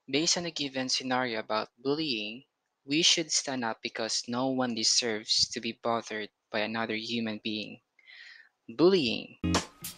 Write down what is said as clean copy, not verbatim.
Based on a given scenario about bullying, we should stand up because no one deserves to be bothered by another human being. Bullying